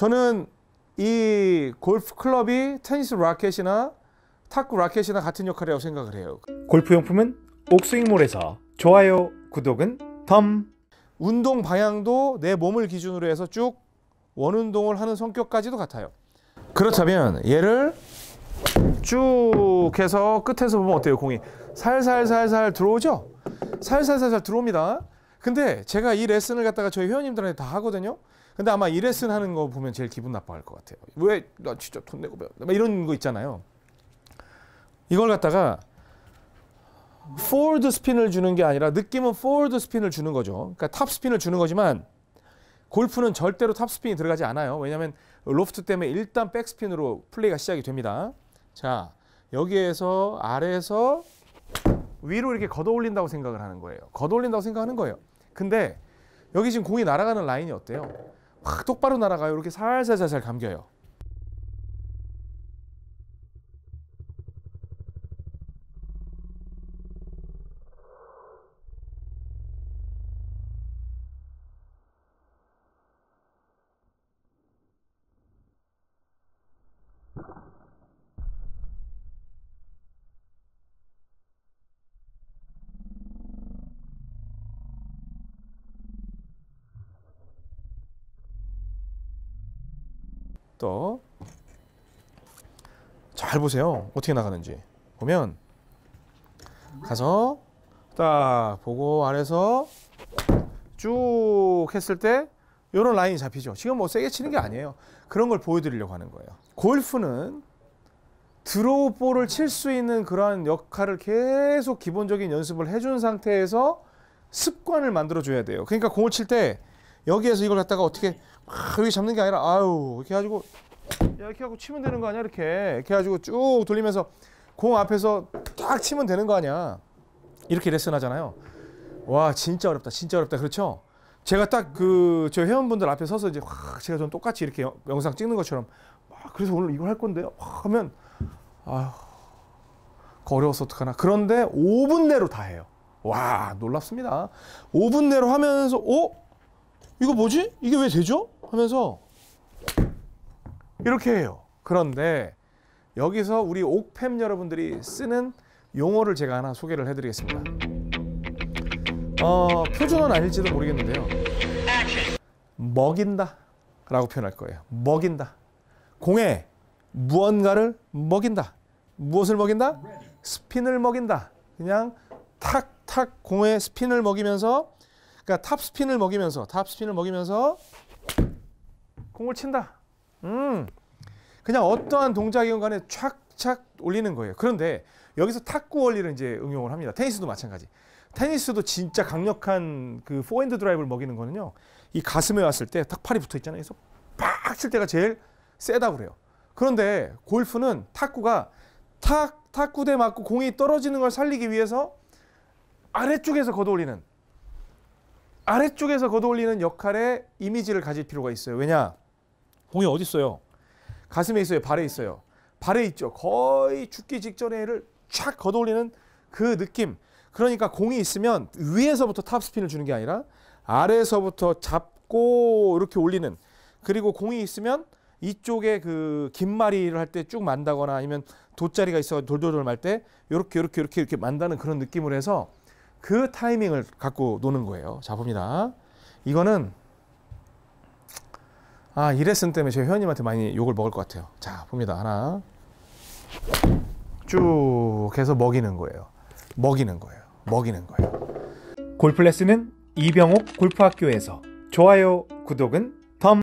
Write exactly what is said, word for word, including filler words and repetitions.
저는 이 골프 클럽이 테니스 라켓이나 탁구 라켓이나 같은 역할이라고 생각을 해요. 골프용품은 옥스윙몰에서 좋아요, 구독은 덤. 운동 방향도 내 몸을 기준으로 해서 쭉 원운동을 하는 성격까지도 같아요. 그렇다면 얘를 쭉 해서 끝에서 보면 어때요? 공이 살살살살 들어오죠? 살살살살 들어옵니다. 근데 제가 이 레슨을 갖다가 저희 회원님들한테 다 하거든요. 근데 아마 이 레슨 하는 거 보면 제일 기분 나빠할 것 같아요. 왜? 나 진짜 돈 내고 배웠나? 이런 거 있잖아요. 이걸 갖다가 포워드 스핀을 주는 게 아니라 느낌은 포워드 스핀을 주는 거죠. 그러니까 탑 스핀을 주는 거지만 골프는 절대로 탑 스핀이 들어가지 않아요. 왜냐하면 로프트 때문에 일단 백스핀으로 플레이가 시작이 됩니다. 자, 여기에서 아래에서 위로 이렇게 걷어 올린다고 생각을 하는 거예요. 걷어 올린다고 생각하는 거예요. 근데 여기 지금 공이 날아가는 라인이 어때요? 확 똑바로 날아가요. 이렇게 살살살살 감겨요. 또 잘 보세요. 어떻게 나가는지 보면 가서 딱 보고 아래서 쭉 했을 때 이런 라인이 잡히죠. 지금 뭐 세게 치는 게 아니에요. 그런 걸 보여드리려고 하는 거예요. 골프는 드로우 볼을 칠 수 있는 그러한 역할을 계속 기본적인 연습을 해준 상태에서 습관을 만들어 줘야 돼요. 그러니까 공을 칠 때 여기에서 이걸 갖다가 어떻게 막 여기 잡는 게 아니라 아유 이렇게 해가지고 이렇게 하고 치면 되는 거 아니야? 이렇게 이렇게 해가지고 쭉 돌리면서 공 앞에서 딱 치면 되는 거 아니야? 이렇게 레슨 하잖아요. 와 진짜 어렵다, 진짜 어렵다. 그렇죠? 제가 딱 그 저 회원분들 앞에 서서 이제 확 제가 전 똑같이 이렇게 영상 찍는 것처럼 막 그래서 오늘 이걸 할 건데요. 확 하면 아휴 어려워서 어떡하나. 그런데 오 분 내로 다 해요. 와 놀랍습니다. 오 분 내로 하면서 어? 이거 뭐지? 이게 왜 되죠? 하면서 이렇게 해요. 그런데 여기서 우리 옥팸 여러분들이 쓰는 용어를 제가 하나 소개를 해드리겠습니다. 어, 표준어는 아닐지도 모르겠는데요. 먹인다 라고 표현할 거예요. 먹인다. 공에 무언가를 먹인다. 무엇을 먹인다? 스핀을 먹인다. 그냥 탁탁 공에 스핀을 먹이면서, 그러니까 탑 스핀을 먹이면서 탑 스핀을 먹이면서 공을 친다. 음, 그냥 어떠한 동작이건 간에 착착 올리는 거예요. 그런데 여기서 탁구 원리를 이제 응용을 합니다. 테니스도 마찬가지. 테니스도 진짜 강력한 그 포핸드 드라이브를 먹이는 거는요. 이 가슴에 왔을 때 탁 팔이 붙어 있잖아요. 그래서 팍 칠 때가 제일 세다고 그래요. 그런데 골프는 탁구가 탁 탁구대 맞고 공이 떨어지는 걸 살리기 위해서 아래쪽에서 걷어올리는 아래쪽에서 걷어올리는 역할의 이미지를 가질 필요가 있어요. 왜냐? 공이 어디 있어요? 가슴에 있어요? 발에 있어요? 발에 있죠. 거의 죽기 직전에를 촥 걷어올리는 그 느낌. 그러니까 공이 있으면 위에서부터 탑스핀을 주는 게 아니라 아래에서부터 잡고 이렇게 올리는, 그리고 공이 있으면 이쪽에 그 긴마리를 할 때 쭉 만다거나 아니면 돗자리가 있어 돌돌돌 말 때 이렇게 이렇게 이렇게 이렇게 만다는 그런 느낌으로 해서 그 타이밍을 갖고 노는 거예요. 자 봅니다. 이거는 아, 이 레슨 때문에 제 회원님한테 많이 욕을 먹을 것 같아요. 자 봅니다. 하나 쭉 해서 먹이는 거예요. 먹이는 거예요. 먹이는 거예요. 골프 레슨은 이병옥 골프학교에서 좋아요, 구독은